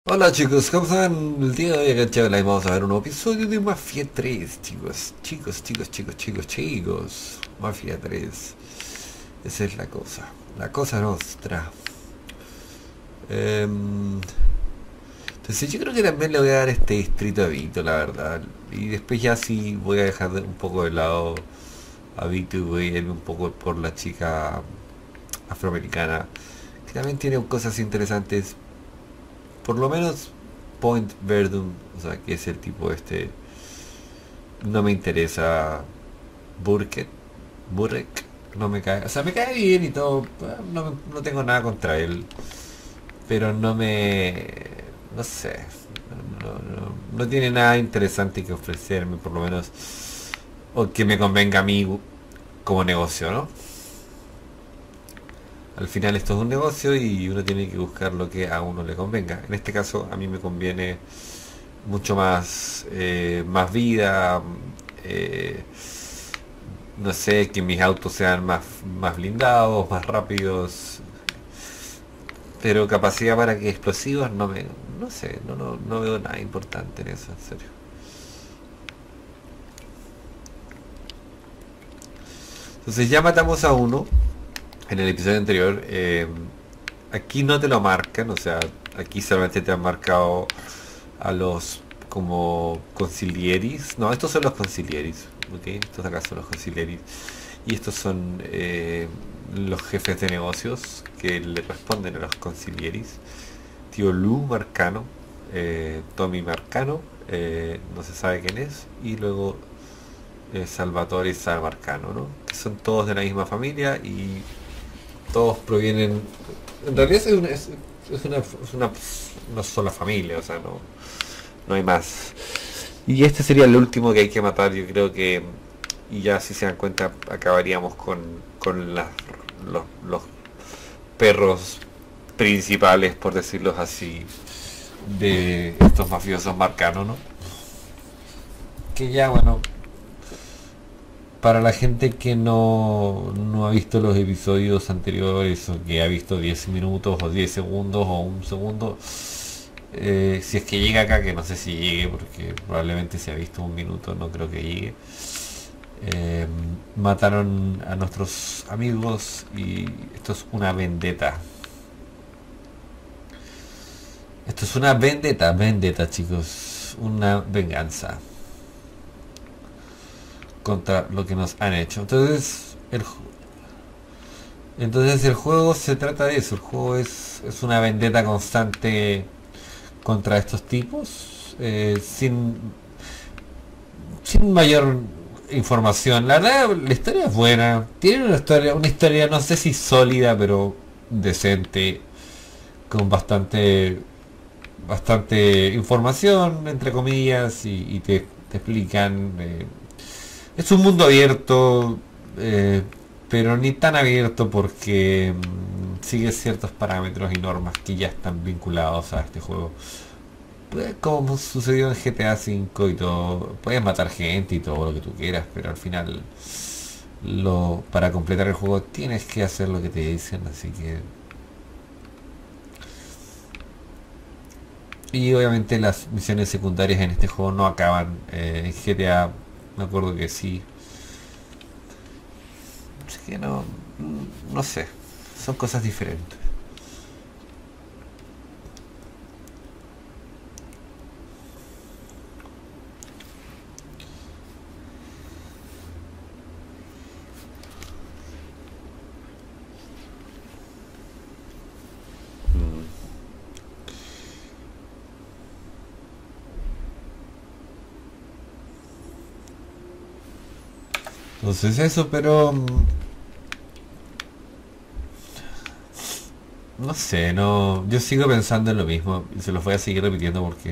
Hola chicos, ¿cómo están? El día de hoy acá en Chávez vamos a ver un nuevo episodio de Mafia 3, chicos. Chicos. Mafia 3. Esa es la cosa. La cosa nuestra. Em, entonces yo creo que también le voy a dar este distrito a Vito, la verdad. Y después ya sí voy a dejar un poco de lado a Vito y voy a irme un poco por la chica afroamericana. Que también tiene cosas interesantes. Por lo menos Point Verdun, o sea, que es el tipo este, no me interesa. Burke, Burek, no me cae, o sea, me cae bien y todo, no, no tengo nada contra él, pero no me, no sé, no tiene nada interesante que ofrecerme, por lo menos, o que me convenga a mí como negocio, ¿no? Al final esto es un negocio y uno tiene que buscar lo que a uno le convenga. En este caso a mí me conviene mucho más, más vida, eh, no sé, que mis autos sean más blindados, más rápidos, pero capacidad para que explosivos no sé, no veo nada importante en eso, en serio. Entonces ya matamos a uno en el episodio anterior. Aquí no te lo marcan, o sea, aquí solamente te han marcado a los como concilieris. No, estos son los concilieris, ¿ok? Estos acá son los concilieris. Y estos son los jefes de negocios que le responden a los concilieris. Tío Lu Marcano, Tommy Marcano, no se sabe quién es, y luego Salvatore y Sal Marcano, ¿no? Que son todos de la misma familia y todos provienen. En realidad una sola familia, o sea, no hay más. Y este sería el último que hay que matar, yo creo que. Y ya si se dan cuenta, acabaríamos con los perros principales, por decirlo así, de estos mafiosos marcanos, ¿no? Que ya, bueno, para la gente que no ha visto los episodios anteriores o que ha visto 10 minutos o 10 segundos o un segundo, si es que llega acá, que no sé si llegue porque probablemente si ha visto un minuto no creo que llegue. eh, Mataron a nuestros amigos y esto es una vendetta. Esto es una vendetta chicos, una venganza contra lo que nos han hecho. Entonces el juego se trata de eso. El juego es una vendetta constante contra estos tipos, sin mayor información. La verdad, la historia es buena. Tiene una historia no sé si sólida, pero decente, con bastante información, entre comillas, y te explican. Es un mundo abierto, pero ni tan abierto porque sigue ciertos parámetros y normas que ya están vinculados a este juego. Pues, como sucedió en GTA V y todo, puedes matar gente y todo lo que tú quieras, pero al final para completar el juego tienes que hacer lo que te dicen, así que. Y obviamente las misiones secundarias en este juego no acaban. En GTA me acuerdo que sí. Así que no sé. Son cosas diferentes. Entonces eso, pero no sé, no. Yo sigo pensando en lo mismo y se los voy a seguir repitiendo porque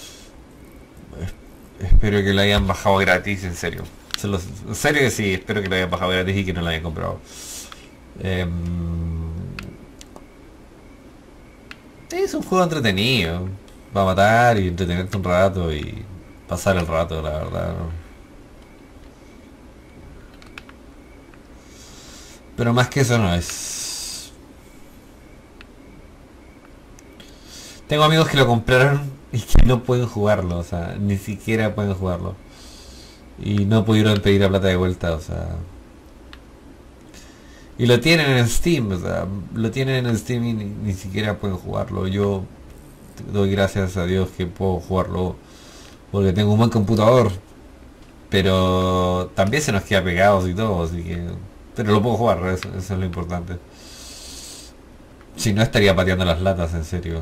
espero que lo hayan bajado gratis, en serio. En serio que sí, espero que lo hayan bajado gratis y que no lo hayan comprado. Em, es un juego entretenido. Va a matar y entretenerte un rato y pasar el rato, la verdad, ¿no? Pero más que eso no es. Tengo amigos que lo compraron y que no pueden jugarlo, o sea, ni siquiera pueden jugarlo. Y no pudieron pedir la plata de vuelta, o sea. Y lo tienen en Steam, o sea, lo tienen en Steam y ni siquiera pueden jugarlo. Yo doy gracias a Dios que puedo jugarlo porque tengo un buen computador, pero también se nos queda pegados y todo, así que... Pero lo puedo jugar, eso es lo importante. Si no estaría pateando las latas, en serio.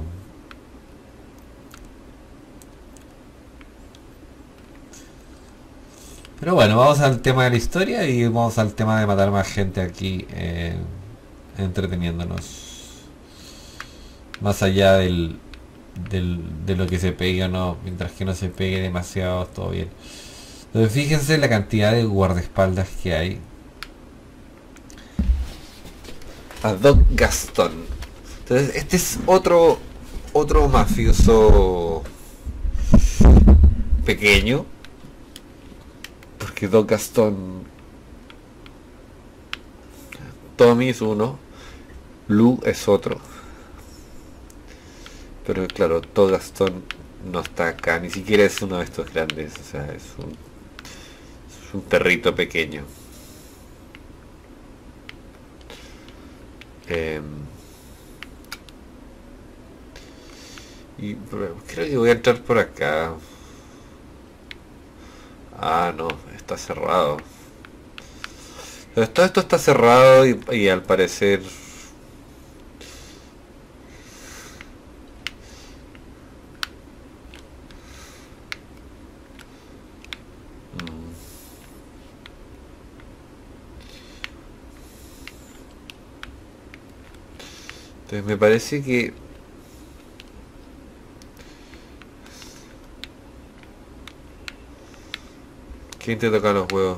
Pero bueno, vamos al tema de la historia y vamos al tema de matar más gente aquí, entreteniéndonos. Más allá de lo que se pegue o no, mientras que no se pegue demasiado, todo bien. Entonces fíjense la cantidad de guardaespaldas que hay. A Doc Gastón. Entonces este es otro mafioso pequeño. Porque Doc Gastón... Tommy es uno. Lou es otro. Pero claro, Doc Gastón no está acá. Ni siquiera es uno de estos grandes. O sea, es un perrito pequeño. Y creo que voy a entrar por acá. Ah, no, está cerrado. Pero todo esto está cerrado y al parecer... Entonces me parece que... ¿Quién te toca los huevos?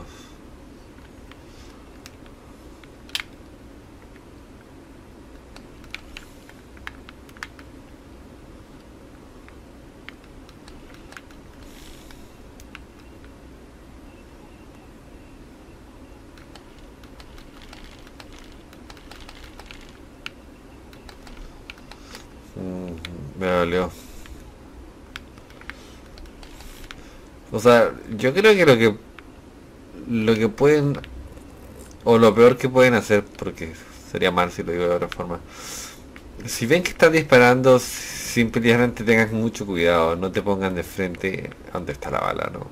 Me dolió. O sea, yo creo que lo que pueden, o lo peor que pueden hacer, porque sería mal si lo digo de otra forma, si ven que están disparando, simplemente tengan mucho cuidado, no te pongan de frente a donde está la bala, ¿no?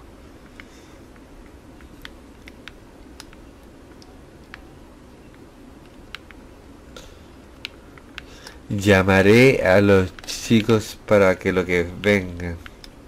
Llamaré a los chicos para que lo que vengan.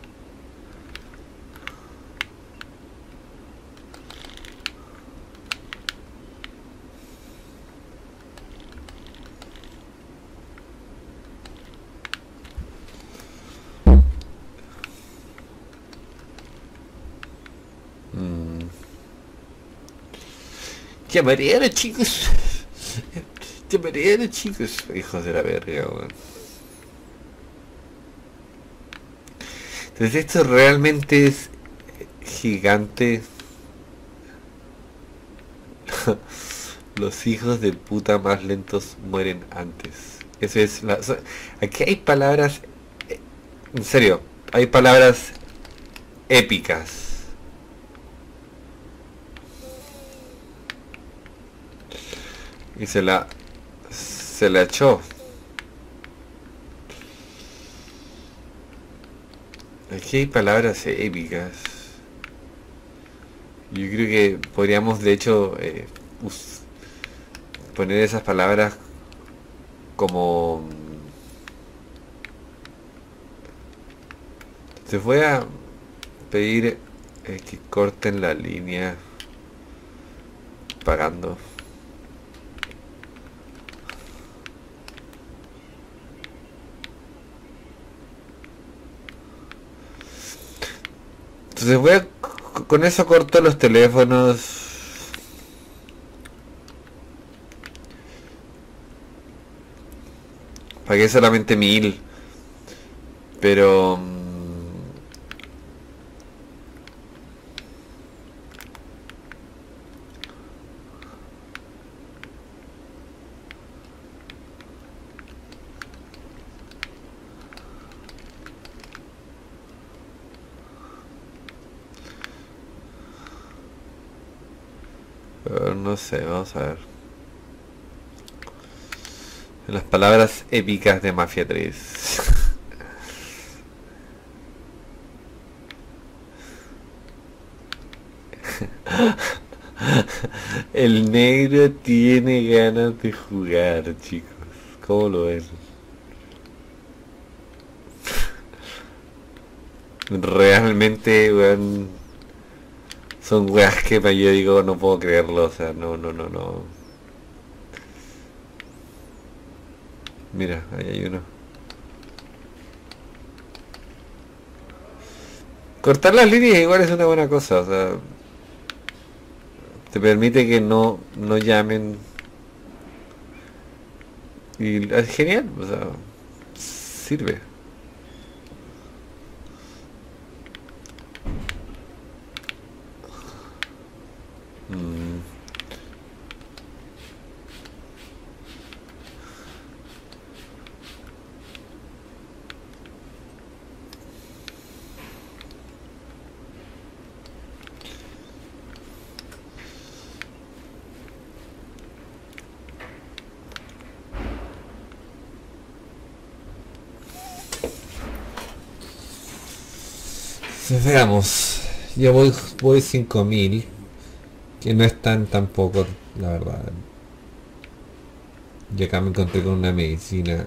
Llamaré a los chicos. Llamaré a los chicos. Hijos de la verga, weón. Entonces esto realmente es gigante. Los hijos de puta más lentos mueren antes. Eso es la... aquí hay palabras... En serio, hay palabras épicas. Y se la echó. Aquí hay palabras épicas. Yo creo que podríamos de hecho poner esas palabras como... Les voy a pedir que corten la línea pagando. Entonces voy a... Con eso corto los teléfonos. Pagué solamente 1000. Pero... No sé, vamos a ver. Las palabras épicas de Mafia 3. El negro tiene ganas de jugar, chicos. ¿Cómo lo ven? Realmente, weón, son weas que yo digo, no puedo creerlo, o sea, no. Mira, ahí hay uno. Cortar las líneas igual es una buena cosa, o sea, te permite que no llamen. Y es genial, o sea, sirve. Mm. Veamos, yo voy 5000, que no es tan poco, la verdad. Y acá me encontré con una medicina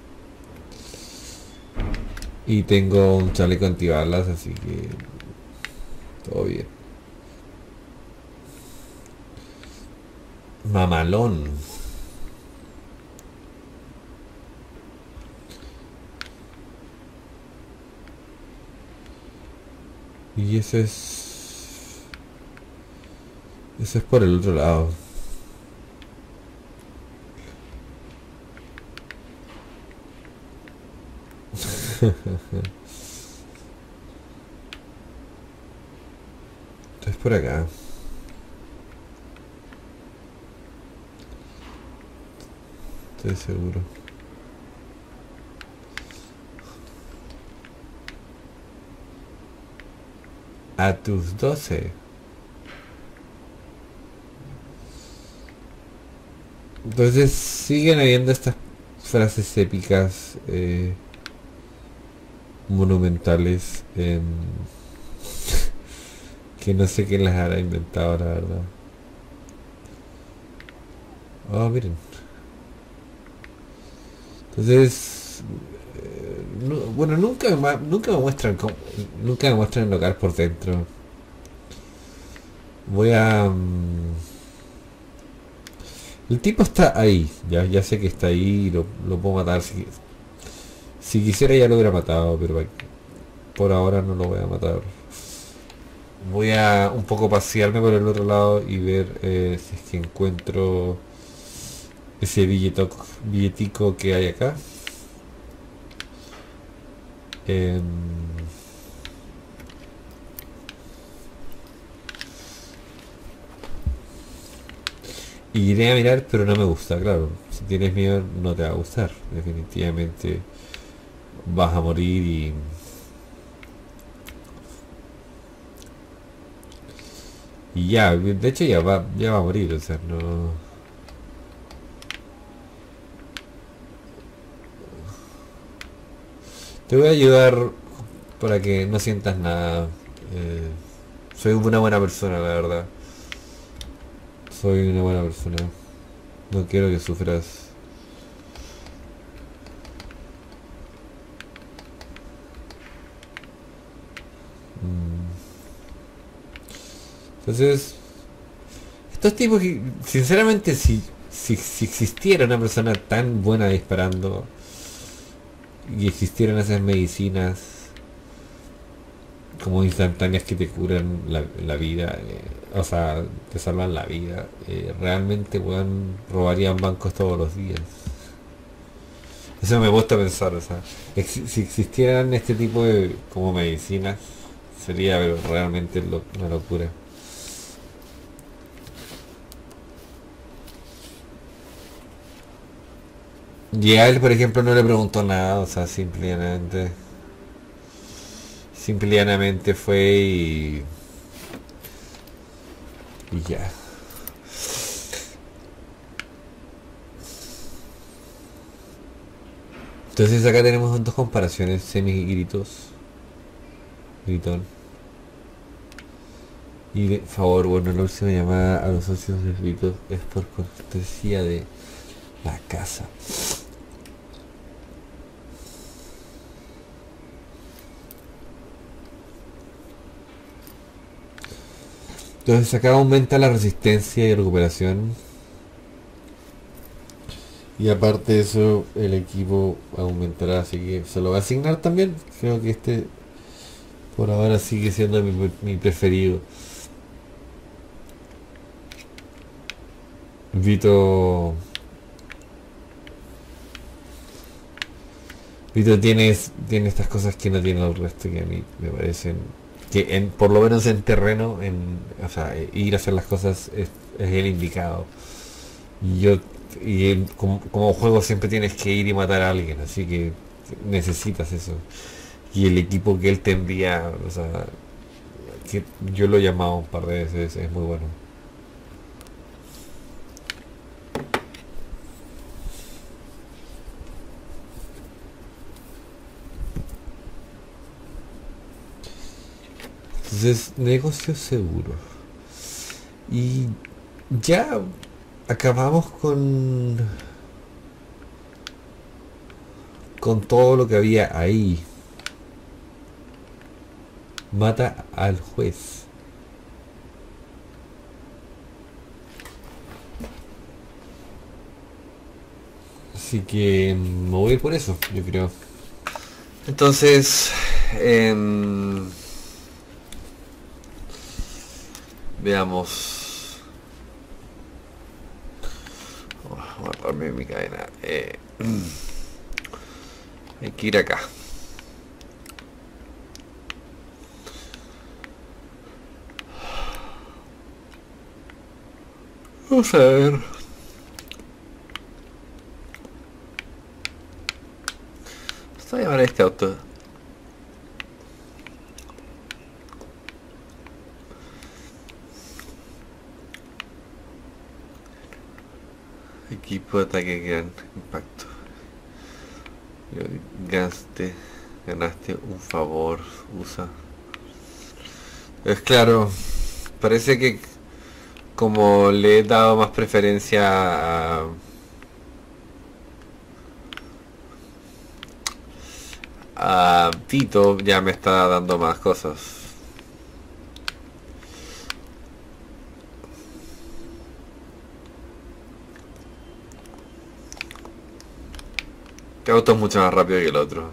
y tengo un chaleco antibalas, así que todo bien. Mamalón. Y eso es por el otro lado. Esto es por acá. Estoy seguro. A tus 12. Entonces siguen habiendo estas frases épicas, monumentales, que no sé quién las habrá inventado, la verdad. Oh, miren. Entonces, bueno, nunca me muestran nunca me muestran el local por dentro. Voy a el tipo está ahí, ya sé que está ahí, lo puedo matar. Si quisiera ya lo hubiera matado, pero por ahora no lo voy a matar. Voy a un poco pasearme por el otro lado y ver si es que encuentro ese billetico que hay acá. Y iré a mirar, pero no me gusta, claro. Si tienes miedo no te va a gustar. Definitivamente vas a morir y ya, de hecho ya va a morir, o sea, no. Te voy a ayudar para que no sientas nada. Soy una buena persona, la verdad. Soy una buena persona. No quiero que sufras. Entonces, estos tipos que, sinceramente, si existiera una persona tan buena disparando y existieran esas medicinas como instantáneas que te curan la vida, o sea, te salvan la vida, realmente, weón, robarían bancos todos los días. Eso me gusta pensar, o sea, si existieran este tipo de como medicinas, sería realmente una locura. Y a él, por ejemplo, no le preguntó nada, o sea, simplemente fue y ya. Entonces acá tenemos dos comparaciones, semi-gritos, gritón. Y de favor, bueno, la última llamada a los socios de gritos es por cortesía de la casa. Entonces acá aumenta la resistencia y recuperación. Y aparte de eso, el equipo aumentará, así que se lo va a asignar también. Creo que este por ahora sigue siendo mi preferido. Vito tiene estas cosas que no tiene el resto, que a mí me parecen que por lo menos en terreno, o sea, ir a hacer las cosas es el indicado. Y yo como juego siempre tienes que ir y matar a alguien, así que necesitas eso. Y el equipo que él tendría, o sea, que yo lo he llamado un par de veces, es muy bueno. Entonces, negocio seguro. Y ya acabamos con todo lo que había ahí. Mata al juez. Así que me voy a ir por eso, yo creo. Entonces, veamos. Voy a agarrarme mi cadena. Hay que ir acá. Vamos a ver. Vamos a llamar a este auto. Equipo de ataque gran impacto. Ganaste un favor. Usa. Es claro. Parece que como le he dado más preferencia a Tito, ya me está dando más cosas. Este auto es mucho más rápido que el otro.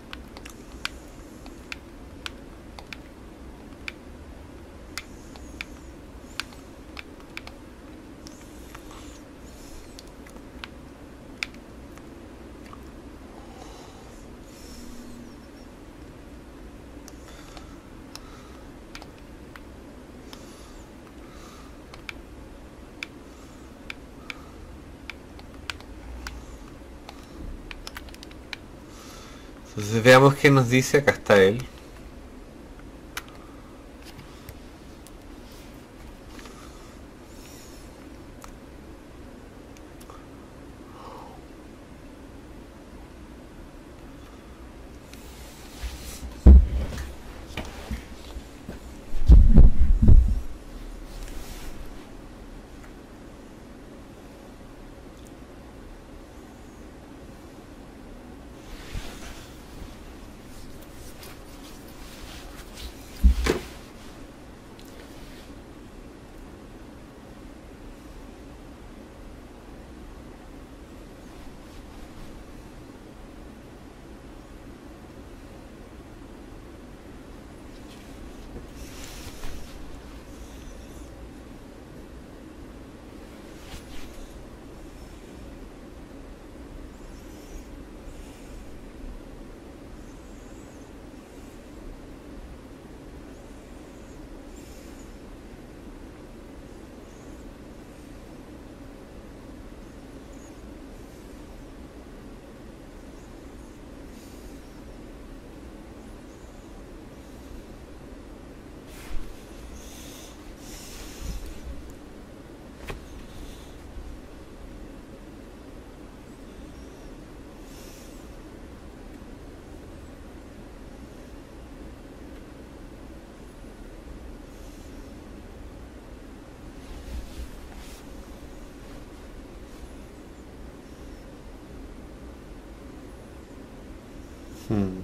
Entonces veamos qué nos dice. Acá está él. Hmm.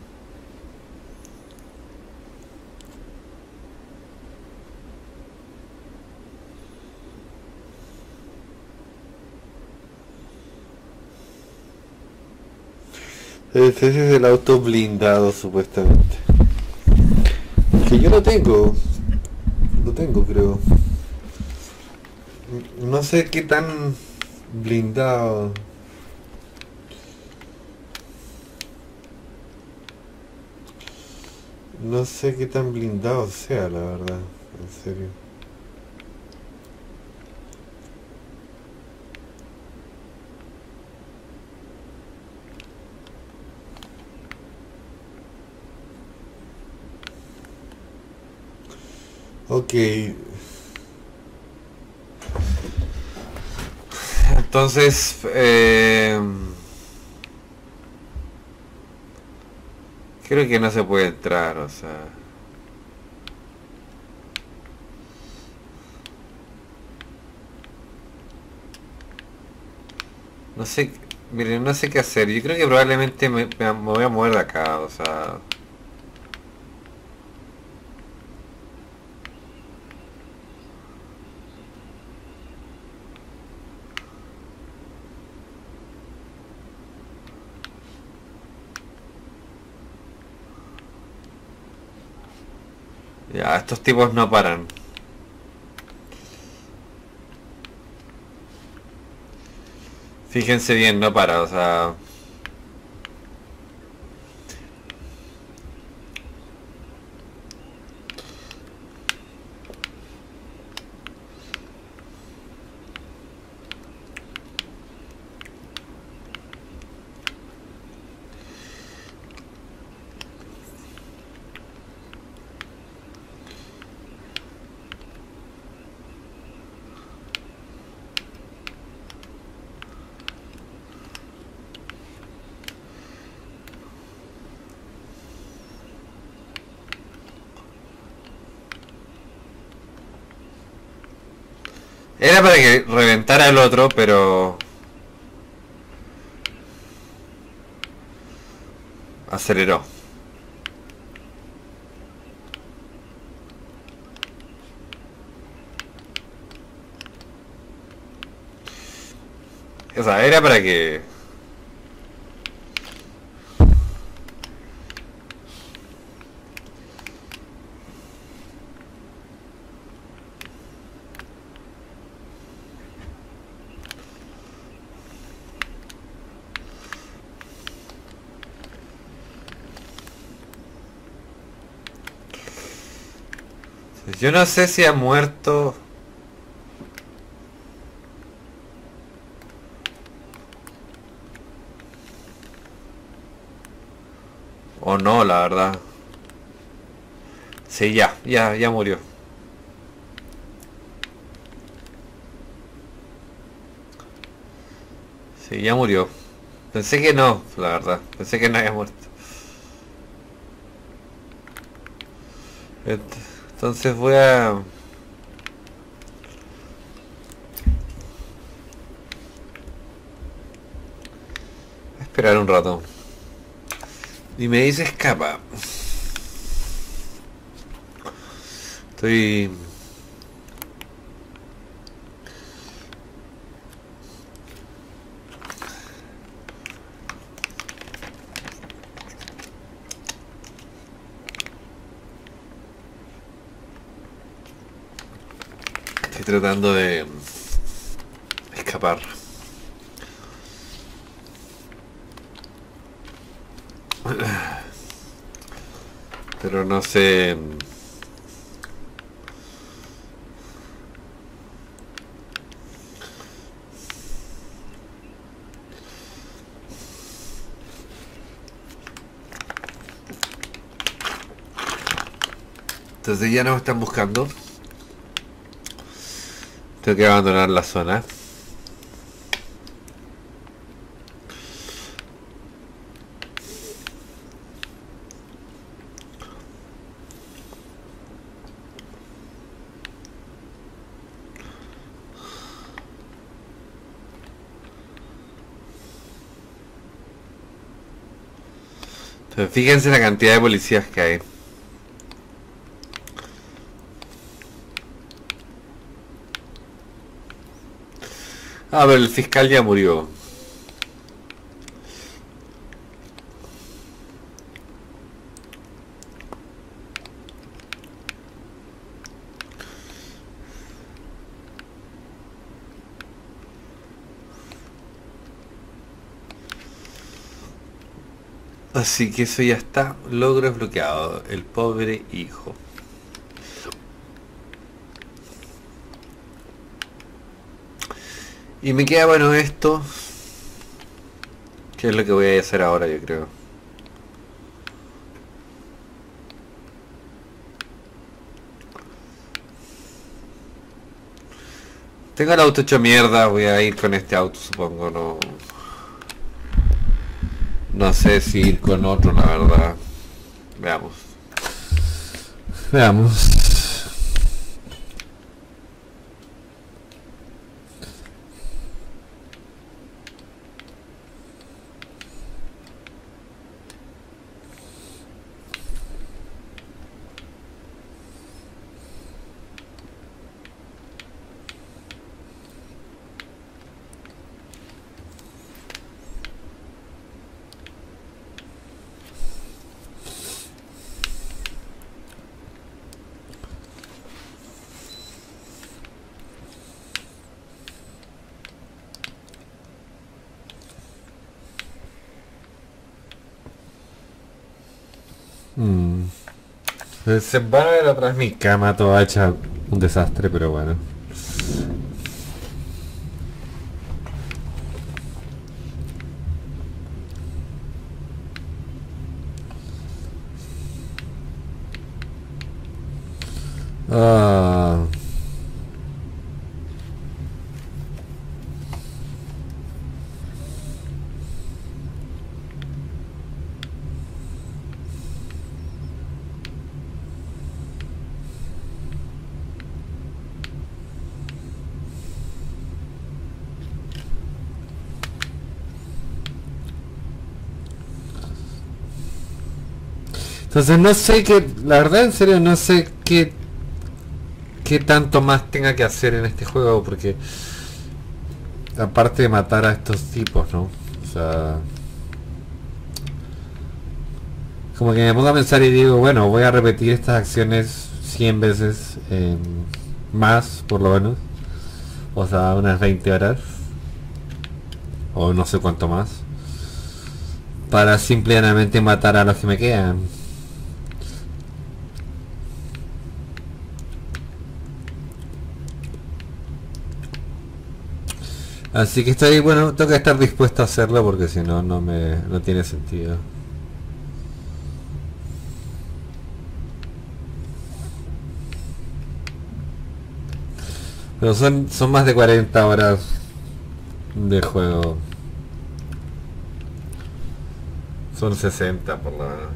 Ese es el auto blindado supuestamente. Que yo lo tengo. Lo tengo, creo. No sé qué tan blindado. No sé qué tan blindado sea, la verdad. En serio. Ok. Entonces, creo que no se puede entrar, o sea. No sé, miren, no sé qué hacer. Yo creo que probablemente me voy a mover de acá, o sea. Ya, estos tipos no paran. Fíjense bien, no para, o sea. Era para que reventara el otro, pero aceleró. O sea, era para que... Yo no sé si ha muerto o no, la verdad. Sí, ya murió. Sí, ya murió. Pensé que no, la verdad. Pensé que no había muerto. Entonces voy a esperar un rato. Y me dice escapa. Estoy... Estoy tratando de escapar. Pero no sé... Entonces ya no me están buscando. Tengo que abandonar la zona. Pero fíjense la cantidad de policías que hay. Ah, pero el fiscal ya murió. Así que eso ya está. Logro desbloqueado. El pobre hijo. Y me queda bueno esto. Que es lo que voy a hacer ahora, yo creo. Tengo el auto hecho mierda. Voy a ir con este auto, supongo. No sé si ir con otro, la verdad. Veamos. Veamos. Se van a ver atrás mi cama toda hecha un desastre, pero bueno. Ah. Entonces no sé qué, la verdad en serio no sé qué tanto más tenga que hacer en este juego, porque aparte de matar a estos tipos, ¿no? O sea, como que me pongo a pensar y digo, bueno, voy a repetir estas acciones 100 veces más, por lo menos. O sea, unas 20 horas. O no sé cuánto más. Para simplemente matar a los que me quedan. Así que estoy, bueno, tengo que estar dispuesto a hacerlo porque si no, no tiene sentido. Pero son más de 40 horas de juego. Son 60 por lo menos.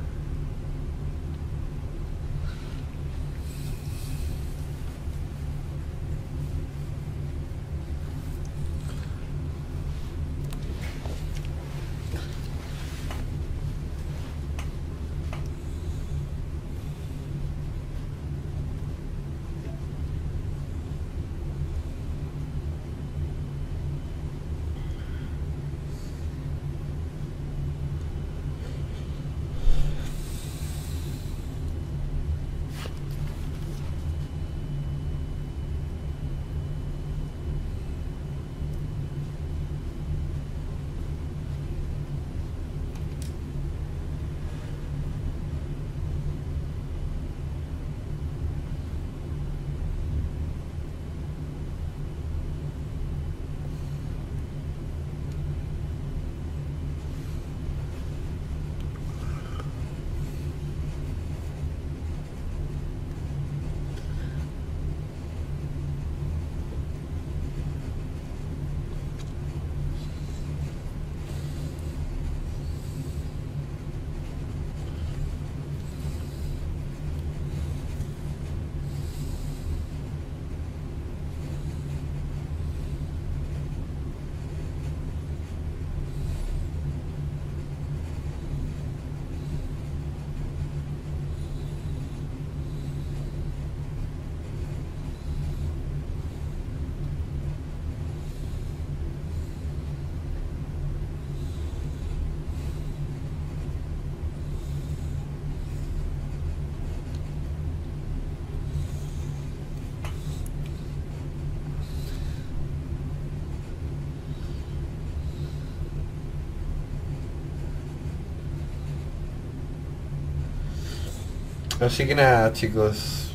Así que nada, chicos,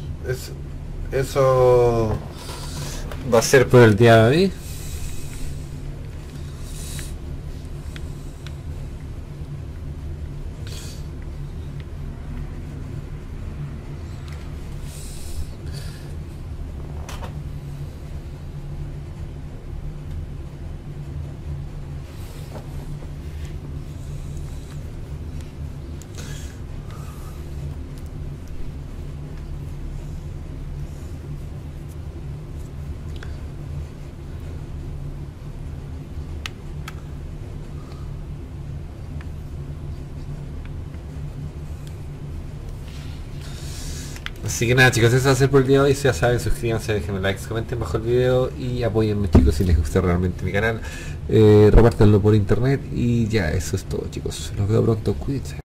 eso va a ser por el día de hoy. Así que nada, chicos, eso va a ser por el día de hoy. Si ya saben, suscríbanse, déjenme likes, comenten bajo el video y apóyenme, chicos, si les gusta realmente mi canal. Repártanlo por internet y ya, eso es todo, chicos. Los veo pronto, cuídense.